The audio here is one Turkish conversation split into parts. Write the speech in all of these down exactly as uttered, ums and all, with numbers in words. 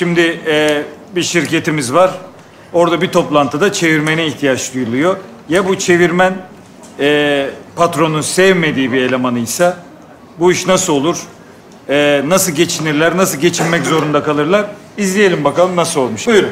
Şimdi e, bir şirketimiz var. Orada bir toplantıda çevirmene ihtiyaç duyuluyor. Ya bu çevirmen e, patronun sevmediği bir elemanıysa bu iş nasıl olur? E, nasıl geçinirler, nasıl geçinmek zorunda kalırlar? İzleyelim bakalım nasıl olmuş. Buyurun.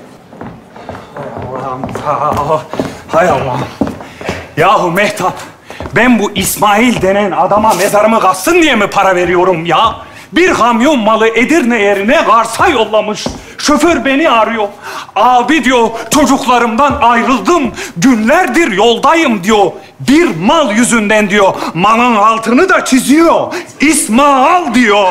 Allah'ım, hay Allah'ım. Yahu Mehtap, ben bu İsmail denen adama mezarımı kazsın diye mi para veriyorum ya? Bir kamyon malı Edirne yerine Kars'a yollamış. Şoför beni arıyor. Abi diyor, çocuklarımdan ayrıldım. Günlerdir yoldayım diyor. Bir mal yüzünden diyor. Malın altını da çiziyor. İsmail diyor.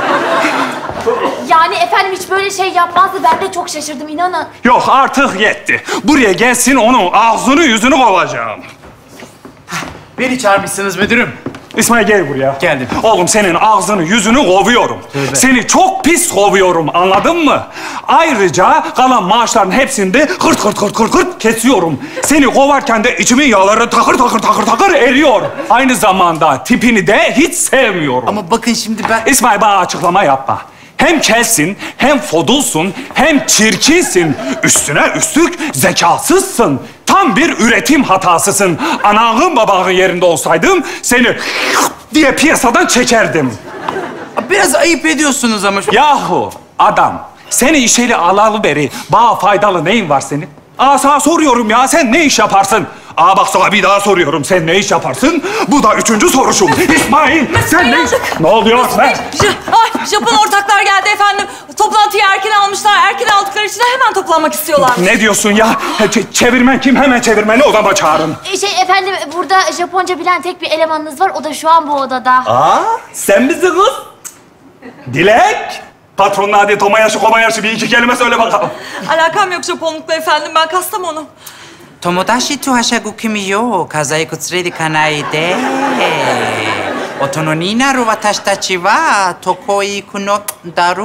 Yani efendim hiç böyle şey yapmazdı. Ben de çok şaşırdım, inanın. Yok artık yetti. Buraya gelsin onun ağzını yüzünü kovacağım. Beni çağırmışsınız müdürüm. İsmail gel buraya. Geldim. Oğlum senin ağzını yüzünü kovuyorum. Tövbe. Seni çok pis kovuyorum, anladın mı? Ayrıca kalan maaşların hepsini de hırt hırt hırt hırt hırt kesiyorum. Seni kovarken de içimin yağları takır takır takır takır eriyor. Aynı zamanda tipini de hiç sevmiyorum. Ama bakın şimdi ben... İsmail bana açıklama yapma. Hem kelsin, hem fodulsun, hem çirkinsin. Üstüne üstlük zekasızsın. Tam bir üretim hatasısın. Anağın babanın yerinde olsaydım seni diye piyasadan çekerdim. Biraz ayıp ediyorsunuz ama. Yahu adam, seni işeli alalı beri bana faydalı neyin var senin? Aa sana soruyorum ya, sen ne iş yaparsın? Aa bak sana bir daha soruyorum, sen ne iş yaparsın? Bu da üçüncü soruşum. İsmail, sen ne iş... Ne oluyor ben? Ay, Japon ortaklar geldi efendim. Toplantıyı erken almışlar. Erken aldıkları için de hemen toplanmak istiyorlar. Ne diyorsun ya? Ç- çevirmen kim? Hemen çevirmeni odama çağırın. Şey efendim, burada Japonca bilen tek bir elemanınız var. O da şu an bu odada. Aa, sen misin kız? Dilek. Patronun hadi Tomayaşı, Komayaşı bir iki kelime söyle bakalım. Alakam yok Japonlukla efendim. Ben Kastamonu. Tomodachi to hashagu kimi yo kazai kutsureri kanai de. Oto no ni naru watashi tachi wa toko iku no daru.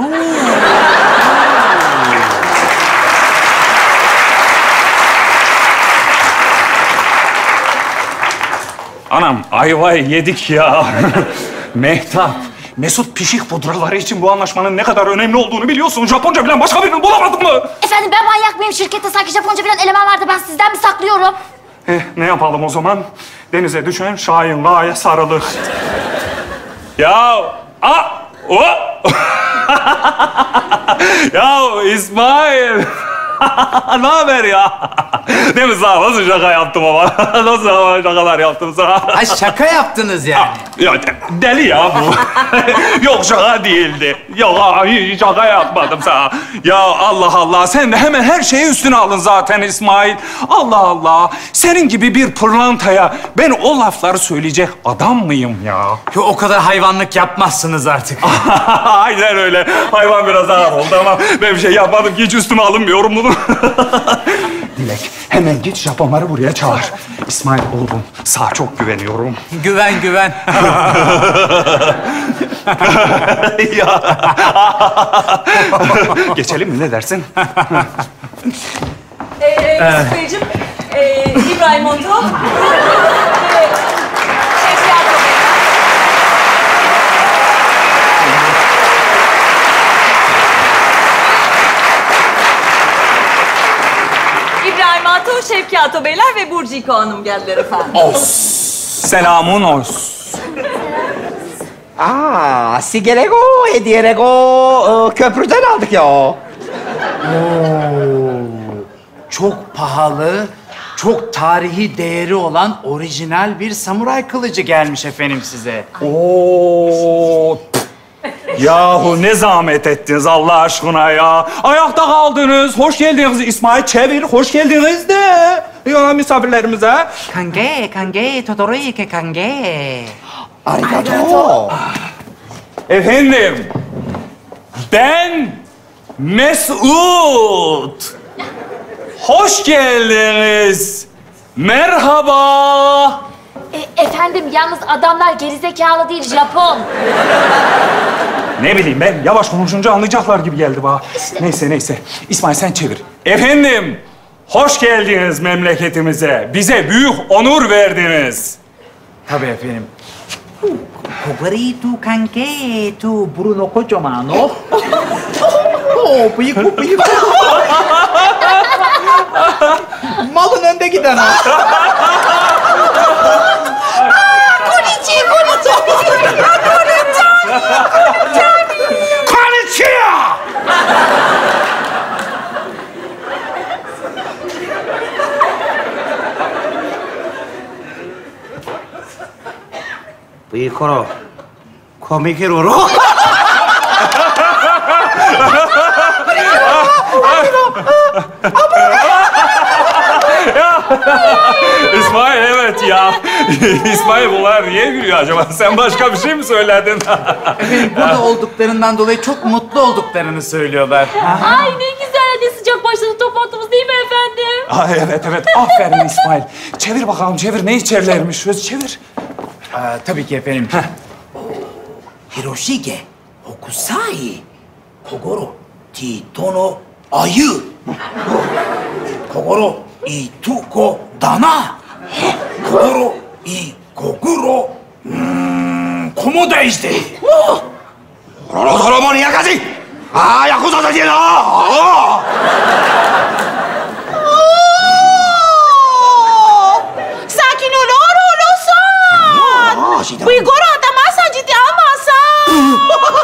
Anam ayvayı yedik ya. Mehtap, Mesut pişik pudraları için bu anlaşmanın ne kadar önemli olduğunu biliyorsun. Japonca bilen başka birini bulamadın mı? Efendim ben manyak mıyım? Şirkette sanki Japonca bilen eleman vardı. Ben sizden mi saklıyorum? Eh, ne yapalım o zaman? Denize düşen Şahin Lağa'ya sarılır. Ya, a, o. Ya İsmail. Ne haber ya? Değil mi sana? Nasıl şaka yaptım ama? Nasıl şakalar yaptım sana? Ay şaka yaptınız yani. Ya de- deli ya bu. Yok şaka değildi. Yok hiç şaka yapmadım sana. Ya Allah Allah, sen de hemen her şeyi üstüne alın zaten İsmail. Allah Allah, senin gibi bir pırlantaya ben o lafları söyleyecek adam mıyım ya? Yo, o kadar hayvanlık yapmazsınız artık. Aynen öyle. Hayvan biraz ağır oldu ama ben bir şey yapmadım ki, hiç üstüme alınmıyorum bunu. Dilek, hemen git Japonları buraya çağır. İsmail oğlum, sana çok güveniyorum. Güven güven. Ya. Geçelim mi, ne dersin? Ee, Mesut Beyciğim, ee, İbrahim Monto. Ee, Şevki Akbaba. İbrahim Ato, Şevki Ato Beyler ve Burcu İko Hanım geldiler efendim. Os. Selamun os. Aa, Sigerego, Hediyerego köprüden aldık ya. Oo, Çok pahalı, çok tarihi değeri olan orijinal bir samuray kılıcı gelmiş efendim size. Oo. Yahu ne zahmet ettiniz Allah aşkına ya. Ayakta kaldınız. Hoş geldiniz İsmail. Çevir. Hoş geldiniz de. Ya misafirlerimize. Kange, kange, todoroike kange. arigato. Efendim. Ben Mesut. Hoş geldiniz. Merhaba. E, efendim yalnız adamlar gerizekalı değil, Japon. Ne bileyim ben, yavaş konuşunca anlayacaklar gibi geldi bana. Neyse neyse. İsmail sen çevir. Efendim, hoş geldiniz memleketimize. Bize büyük onur verdiniz. Tabii efendim. Kogari tu kange tu Bruno kocaman o. bıyıko, bıyıko, bıyıko. Malın önde giden ha. Konichi, konichi. Konnichiwa! bıyıko, komikiroro. İsmail evet ya. İsmail bunlar niye gülüyor acaba? Sen başka bir şey mi söyledin? Efendim burada olduklarından dolayı çok mutlu olduklarını söylüyorlar. Ay ne güzel, hadi sıcak başladı toplantımız değil mi efendim? Aa, evet evet aferin İsmail. Çevir bakalım çevir. Ne içerlermiş? Öz çevir. Aa, tabii ki efendim. Hiroshige, Hokusai, Kogoro, Titono, Ayı. Kogoro, Ituko, Dana. Kogoro, Ikoguro, hmm, Komoda işte. Roromoni yakazi. Aa, yakuza da değil ha. Sakin ol, Orolo-san. Bıyıkoro atamazsan ciddi almazsan.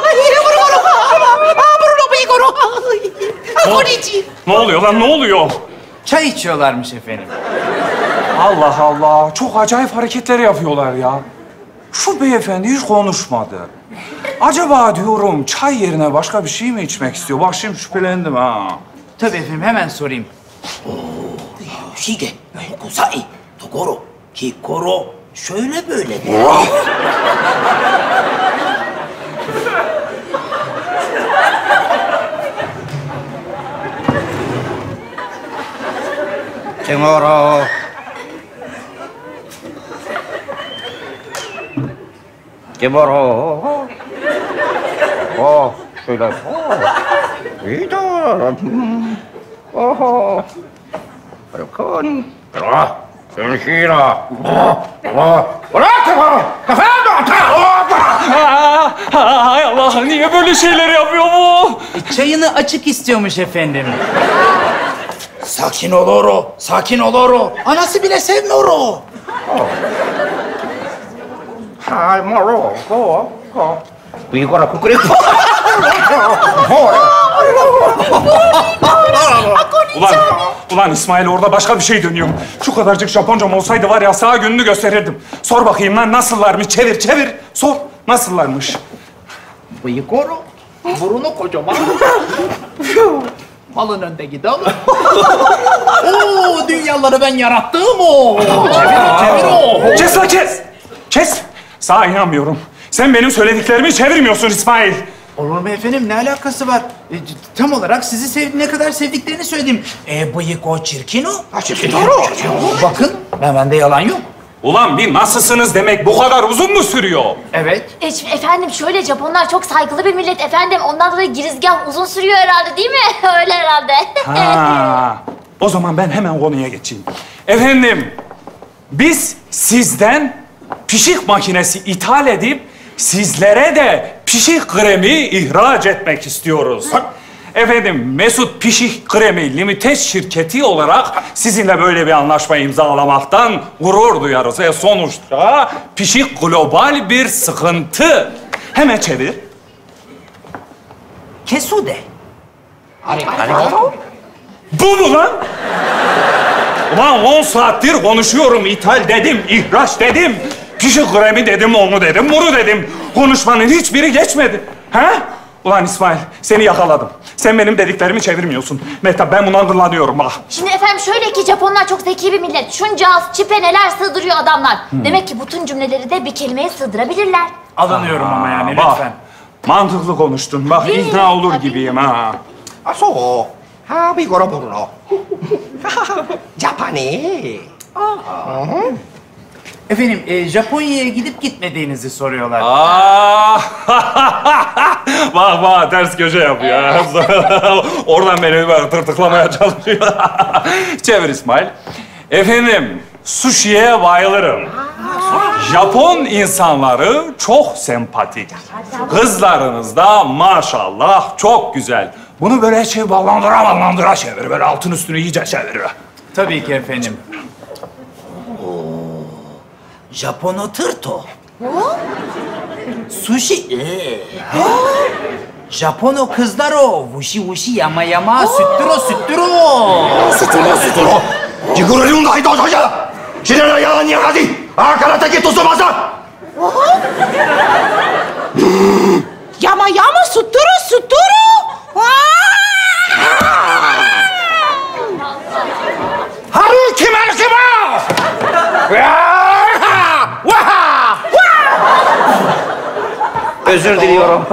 Bruno Bıyıkoro. Konichi. Ne oluyor lan ne oluyor? Çay içiyorlarmış efendim. Allah Allah. Çok acayip hareketler yapıyorlar ya. Şu beyefendi hiç konuşmadı. Acaba diyorum çay yerine başka bir şey mi içmek istiyor? Bak şimdi şüphelendim ha. Tabii efendim hemen sorayım. Hiroshige, Hokusai, Togoro, Kikoro, şöyle böyle de. Kemoro. Kemoro. Oh, şöyle. Oh. İyi de. Oh. Bakın. Ah, Şunşira. Oh. Oh. Bırak kafanı. Kafanı Aa, hay Allah niye böyle şeyler yapıyor bu? E, çayını açık istiyormuş efendim. Sakin ol Oro, sakin ol Oro. Anası bile sevmiyor o. Hai moro. Go. Go. Bıyıkora kukurik. Ulan, ulan İsmail orada başka bir şey dönüyor. Şu kadarcık Japoncam olsaydı var ya sağ gününü gösterirdim. Sor bakayım lan nasıllarmış? Çevir çevir. Sor nasıllarmış? Bıyıkoro. Burunu kocaman. Malın önde giden. Oo, dünyaları ben yarattım o. Çevir, çevir o. Kes lan kes! Kes! Sana inanmıyorum. Sen benim söylediklerimi çevirmiyorsun İsmail. Olur mu efendim? Ne alakası var? E, tam olarak sizi sev ne kadar sevdiklerini söyledim. E bıyık o çirkin o. Ha, çirkin doğru. Bakın, ben bende yalan yok. Ulan bir nasılsınız demek bu kadar uzun mu sürüyor? Evet. E, şimdi efendim şöyle, Japonlar çok saygılı bir millet efendim. Ondan dolayı girizgah uzun sürüyor herhalde değil mi? Öyle herhalde. Ha, o zaman ben hemen konuya geçeyim. Efendim, biz sizden pişik makinesi ithal edip sizlere de pişik kremi ihraç etmek istiyoruz. Efendim, Mesut Pişik Kremi Limited şirketi olarak sizinle böyle bir anlaşma imzalamaktan gurur duyarız. Ve sonuçta pişik global bir sıkıntı. Hemen çevir. Kesude. Bu mu lan? Ulan on saattir konuşuyorum. İthal dedim, ihraç dedim. Pişik kremi dedim, onu dedim, bunu dedim. Konuşmanın hiçbiri geçmedi. Ha? Ulan İsmail, seni yakaladım. Sen benim dediklerimi çevirmiyorsun. Mehtap, ben bundan kullanıyorum bak. Şimdi efendim şöyle ki, Japonlar çok zeki bir millet. Şunca az çipe neler sığdırıyor adamlar. Demek ki bütün cümleleri de bir kelimeye sığdırabilirler. Alınıyorum ama yani Bak, lütfen. mantıklı konuştun. Bak, Değil mi? ikna olur Tabii. gibiyim ha. Aso. Ha, bıyıkora burno. Japani. Efendim, e, Japonya'ya gidip gitmediğinizi soruyorlar. Aa! bak bak ters köşe yapıyor. ha. Oradan beni böyle tırtıklamaya çalışıyor. Çevir İsmail. Efendim, sushi'ye bayılırım. Japon insanları çok sempatik. Kızlarınız da maşallah çok güzel. Bunu böyle şey ballandıra ballandıra çevir. Böyle altın üstünü iyice çevir. Tabii ki efendim. Japon oturto. Sushi. Ee. Japono kızlar o. Vushi vushi yama yama süttüro süttüro. Sütüro, sütüro. Jigurelun da hido soja. Şirena yalan yakadi. Akarataki tsubasa. Yama yama suturu suturu. Haruki Markima! Özür diliyorum.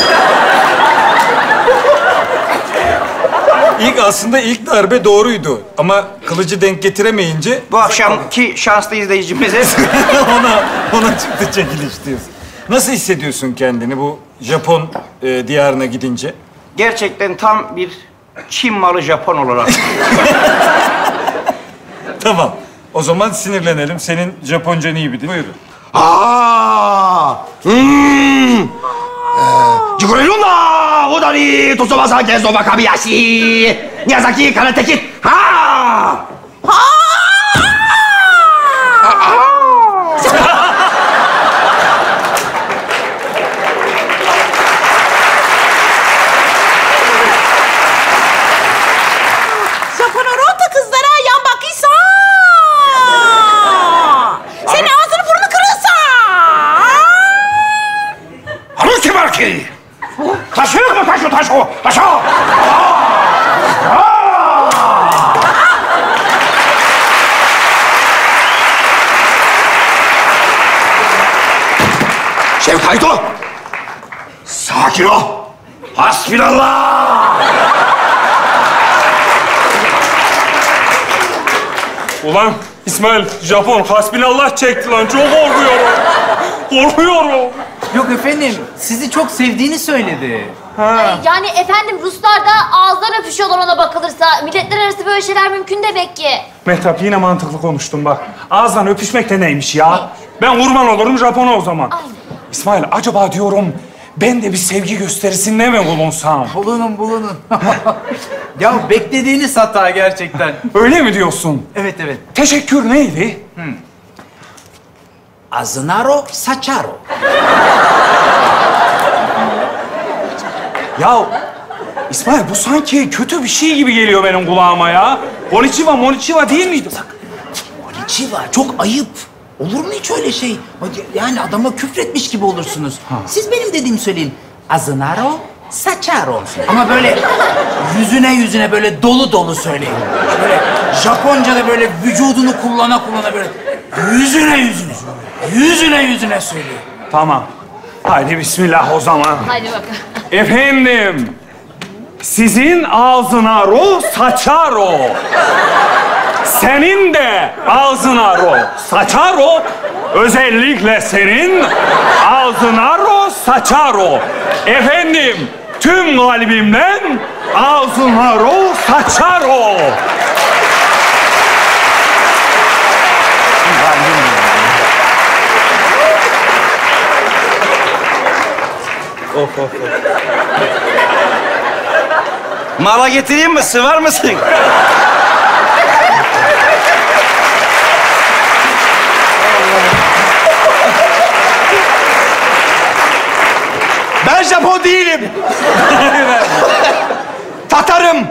İlk aslında ilk darbe doğruydu. Ama kılıcı denk getiremeyince Bu akşamki şanslı izleyicimize ona ona çıktı çekiliş diyorsun. Nasıl hissediyorsun kendini bu Japon e, diyarına gidince? gerçekten tam bir Çin malı Japon olarak. Tamam. O zaman sinirlenelim. Senin Japoncan iyi bir dil. Buyurun. 아, 음, 지구레루나 오다리 도소바사 게소바 가비야시 미야자키 가라테키 하. Japon orta kızlara yan bakıysa. Senin ağzını burnunu kırılsa. 하루키 마르키. 다시 뭐 다시 다시 다시. 셰프 카이토. 사키로. 하스피랄라. Ulan İsmail, Japon hasbinallah çekti lan. Çok korkuyorum. Korkuyorum. Yok efendim, sizi çok sevdiğini söyledi. Ay, yani efendim Ruslar da ağızdan öpüşüyorlar ona bakılırsa. Milletler arası böyle şeyler mümkün demek ki. Mehtap yine mantıklı konuştun bak. Ağızdan öpüşmek de neymiş ya? Ben kurban olurum Japon'a o zaman. Aynen. İsmail acaba diyorum ben de bir sevgi gösterisinde mi bulunsam? Bulunun, bulunun. Ya beklediğiniz hata gerçekten. Öyle mi diyorsun? Evet, evet. Teşekkür neydi? Azınaro, saçaro. Ya İsmail bu sanki kötü bir şey gibi geliyor benim kulağıma ya. Konnichiwa, monichiwa değil miydi? Konnichiwa çok ayıp. Olur mu hiç öyle şey? Yani adama küfretmiş gibi olursunuz. Siz benim dediğimi söyleyin. Azınaro, saçaro. Ama böyle yüzüne yüzüne böyle dolu dolu söyleyin. Böyle Japonca'da böyle vücudunu kullana kullana böyle yüzüne yüzüne. Yüzüne yüzüne söyleyin. Tamam. Haydi bismillah o zaman. Hadi bakalım. Efendim, sizin ağzına ro saçar o. Senin de ağzına ro saçar o. Özellikle senin ağzına ro saçar o. Efendim, tüm kalbimden ağzına ro saçar o. Of of of. Mala getireyim mi? Sıvar mısın? Ben Japon değilim. Tatarım.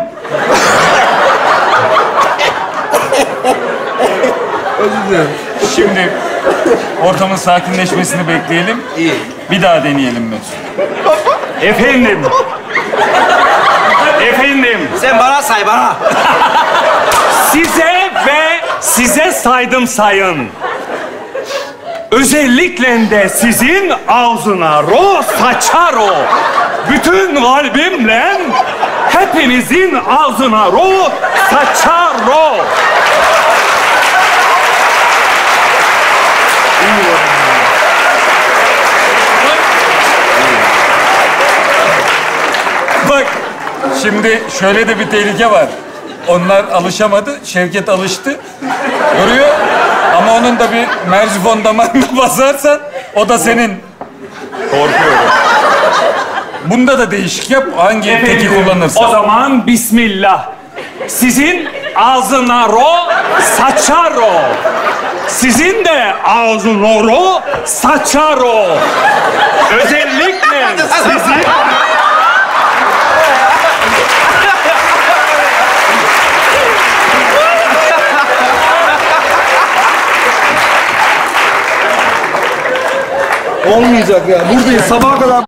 Şimdi ortamın sakinleşmesini bekleyelim. İyi. Bir daha deneyelim Mesut. Efendim. Efendim. Sen bana say bana. Size ve size saydım sayın. Özellikle de sizin ağzına ro saçar o. Bütün kalbimle hepinizin ağzına ro saçar o. Bak, şimdi şöyle de bir tehlike var. Onlar alışamadı, Şevket alıştı. Görüyor ama onun da bir merzifon damarına basarsan o da senin. Korkuyorum. Bunda da değişik yap. Hangi teki Efendim, kullanırsan. o zaman bismillah. Sizin ağzına ro, saçar o. Sizin de ağzına ro, saçar o. Özellikle sizin... Olmayacak ya. Buradayız sabaha kadar.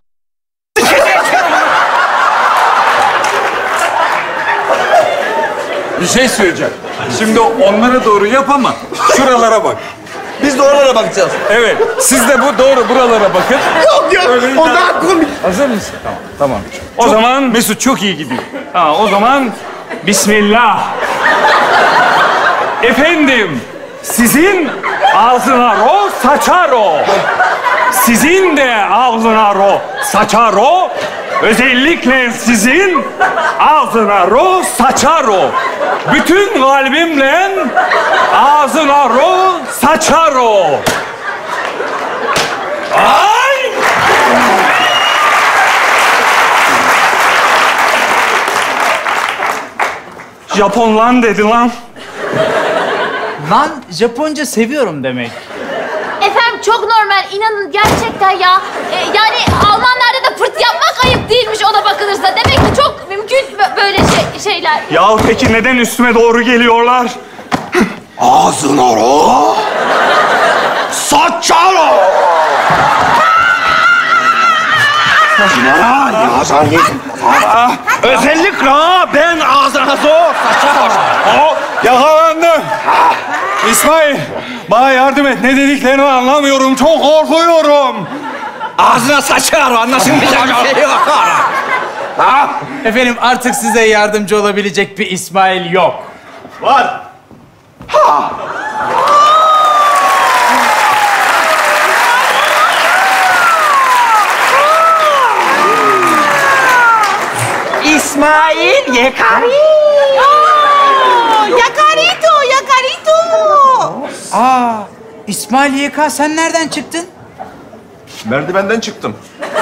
Bir şey söyleyeceğim. Şimdi onlara doğru yap ama şuralara bak. Biz de oralara bakacağız. Evet. Siz de bu doğru buralara bakın. Yok yok. Öyle O idare- daha komik. Hazır mısın? Tamam. Tamam. O Çok- zaman... Mesut çok iyi gidiyor. Ha, o zaman bismillah. Efendim, sizin ağzına ro, saçar o. Sizin de ağzına ro, saçar o. Özellikle sizin ağzına ro, saçar o. Bütün kalbimle ağzına ro, saçar o. Ay! Japon lan dedi lan. Lan Japonca seviyorum demek. Efendim çok normal. İnanın gerçekten ya. Ee, yani Almanlarda da pırt yapmak ayıp değilmiş ona bakılırsa. Demek ki çok mümkün bö- böyle şey, şeyler. Ya peki neden üstüme doğru geliyorlar? Ağzına ro. Saçaro. General ya sen git. Özellikle ben ağzına zor. Oh, yakalandım. İsmail, bana yardım et. Ne dediklerini anlamıyorum. Çok korkuyorum. Ağzına saçar anlaşılmayacak bir şey yok. Efendim artık size yardımcı olabilecek bir İsmail yok. Var. İsmail Yekari. Yakarito, Yakarito. Aa, İsmail Y K sen nereden çıktın? Merdivenden çıktım.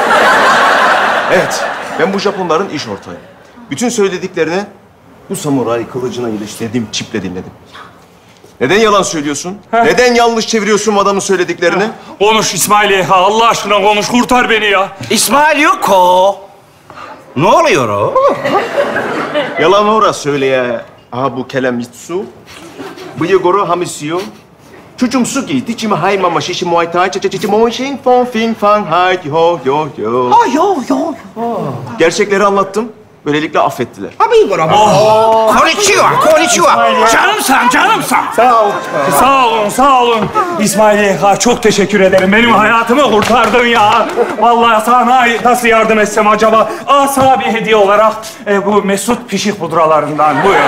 Evet, ben bu Japonların iş ortağıyım. Bütün söylediklerini bu samuray kılıcına iliştirdiğim çiple dinledim. Neden yalan söylüyorsun? Neden yanlış çeviriyorsun adamın söylediklerini? Konuş İsmail Yeka, Allah aşkına konuş. Kurtar beni ya. İsmail yok o. Ne oluyor o? Yalan ora söyleye. Aha bu kelemitsu. Bıyıgoru hamisiyo. Çuçumsuki, tiçimi haymama şişi muay thai, çeçeçeçi moğişing fong fing fang hay yo yo yo. Oh, yo, yo. Gerçekleri anlattım. Böylelikle affettiler. Konnichiwa, konnichiwa. Canımsan, canımsan. Sağ ol. Sağ olun, sağ olun. İsmail Yeka çok teşekkür ederim. Benim hayatımı kurtardın ya. Vallahi sana nasıl yardım etsem acaba? Aa, sana bir hediye olarak e, bu Mesut pişik pudralarından. Buyur.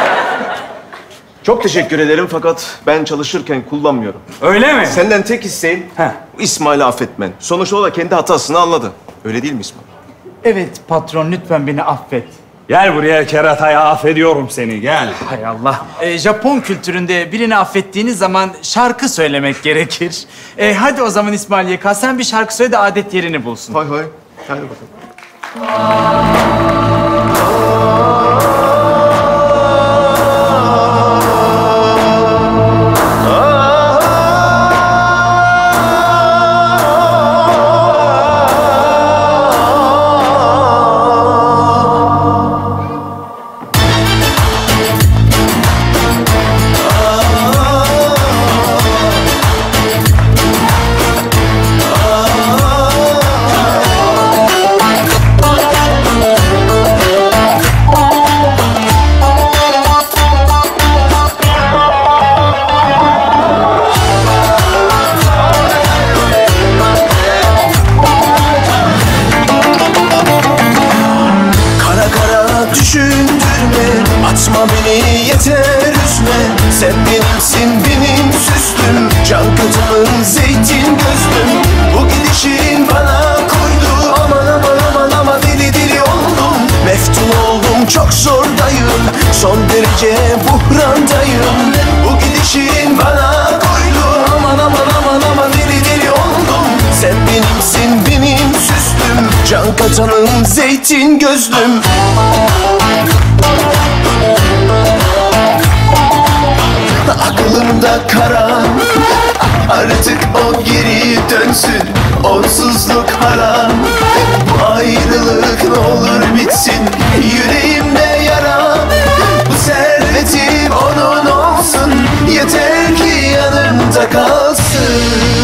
Çok teşekkür ederim fakat ben çalışırken kullanmıyorum. Öyle mi? Senden tek isteğim Heh. bu İsmail'i affetmen. Sonuçta o da kendi hatasını anladı. Öyle değil mi İsmail? Evet patron lütfen beni affet. Gel buraya kerataya, affediyorum seni. Gel. Hay Allah. Ee, Japon kültüründe birini affettiğiniz zaman şarkı söylemek gerekir. Ee, hadi o zaman İsmail Y K sen bir şarkı söyle de adet yerini bulsun. Hay hay. Hadi bakalım. Atma beni yeter üzme. Sen benimsin benim süslüm, can katımın zeytin gözlüm. Bu gidişin bana koydu. Aman aman aman aman deli deli oldum. Meftun oldum çok zordayım. Son derece buhrandayım. Bu gidişin bana koydu. Aman aman aman aman deli deli oldum. Sen benimsin benim süslüm, can katanım zeytin gözlüm. Aklımda kara, artık o geri dönsün. Onsuzluk haram, bu ayrılık ne olur bitsin. Yüreğimde yara, bu servetim onun olsun. Yeter ki yanımda kalsın.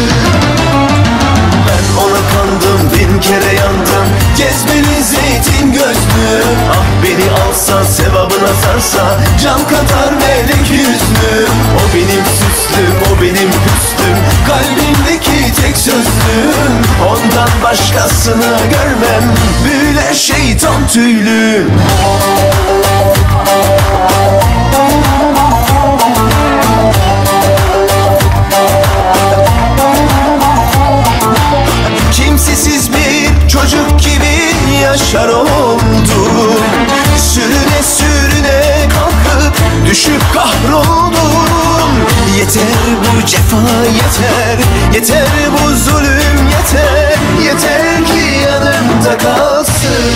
Ben ona kandım, bin kere yandım. Cezbeli zeytin gözlüm. Ah beni alsa, sevabına sarsa, can katar melek yüzlüm. O benim süslüm, o benim hüsnüm. Kalbimdeki tek sözlüm. Ondan başkasını görmem. Büyüler şeytan tüylü. Kimsesiz bir çocuk gibi yaşar oldum. Sürüne sürüne kalkıp düşüp kahroldum. Yeter bu cefa yeter, yeter bu zulüm yeter. Yeter ki yanımda kalsın.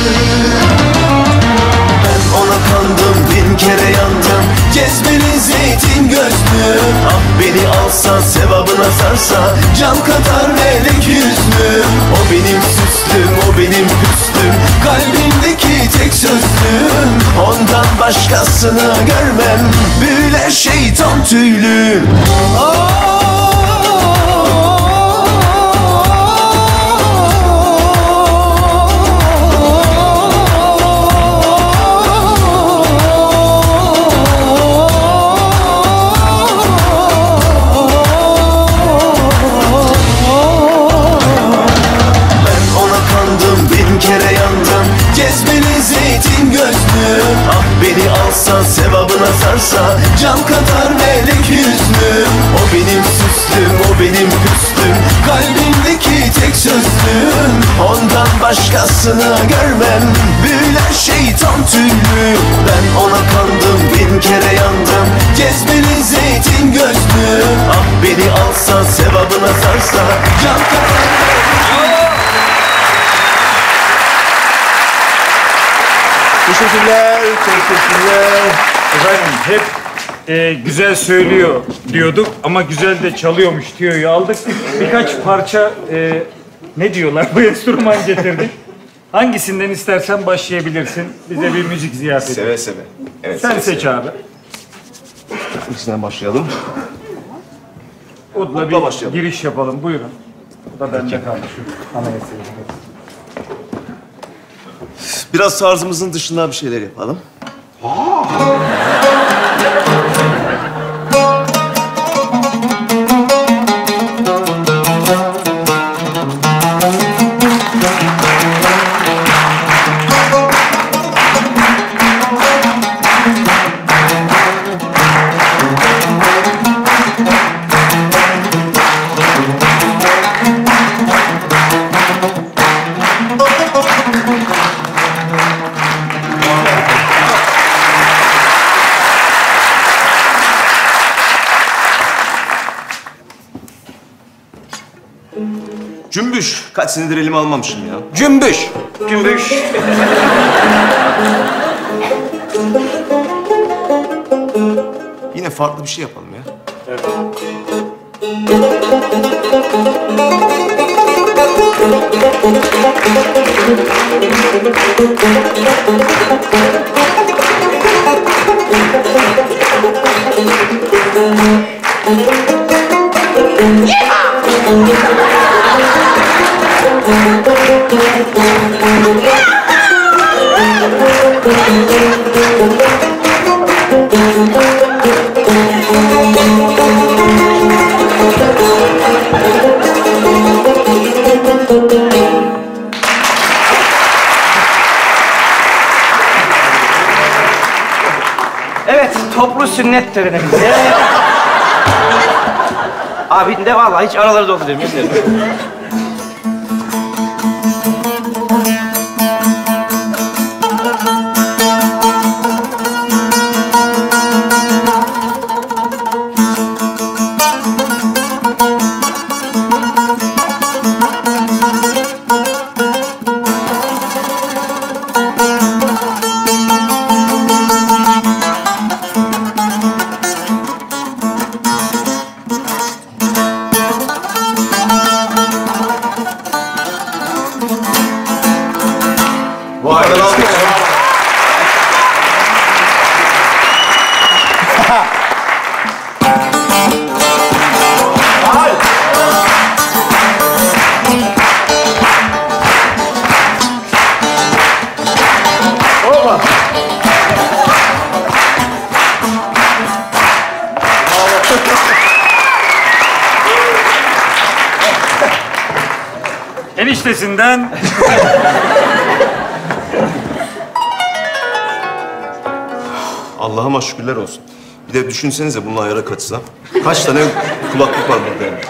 Ben ona kandım, bin kere yandım. Cezbeli zeytin gözlüm. Ah beni alsa, sevabına sarsa, can katar melek yüzlüm. O benim süslüm, o benim hüsnüm. Kalbimdeki tek sözlüm. Ondan başkasını görmem. Büyüler şeytan tüylü. Sevabına sarsa, can katar melek yüzlüm. O benim süslüm, o benim hüsnüm. Kalbimdeki tek sözlüm. Ondan başkasını görmem. Büyüler şeytan tüylü. Ben ona kandım, bin kere yandım. Cezbeli zeytin gözlüm. Ah beni alsa, sevabına sarsa, can katar melek. Teşekkürler, teşekkürler. Efendim hep e, güzel söylüyor diyorduk ama güzel de çalıyormuş diyoryu aldık. Birkaç parça e, ne diyorlar bu enstrüman getirdik. Hangisinden istersen başlayabilirsin. Bize bir müzik ziyafeti. Seve seve. Evet, Sen seve seç seve. abi. İkisinden başlayalım. Udla Udla bir başlayalım. giriş yapalım. Buyurun. Bu da bende kaldı. Anayasayı. Biraz tarzımızın dışında bir şeyler yapalım. Cümbüş. Kaç senedir elime almamışım ya. Cümbüş. Cümbüş. Yine farklı bir şey yapalım ya. Evet, toplu sünnet törenimizde. Abi de vallahi hiç araları dolduruyorum. Yeter. Eniştesinden Allah'ıma şükürler olsun. Bir de düşünsenize bunun ayara kaçsa. Kaç tane kulaklık var burada yani.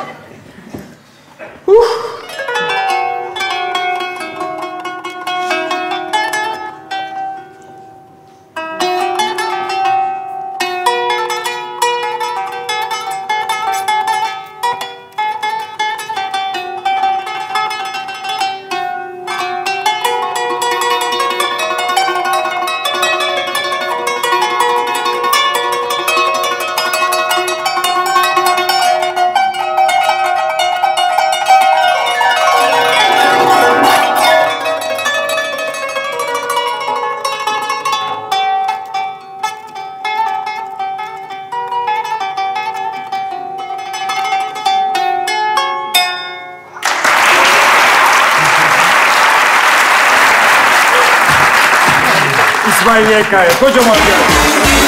İsmail Y K'ya kocaman bir